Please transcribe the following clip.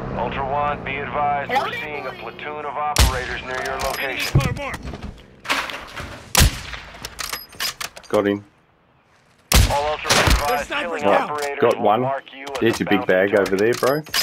Ultra One, be advised we're seeing a platoon of operators near your location. Got him. All Ultra One advised killing operators Got will one. mark you as There's a your big bounty bag target. over there, bro.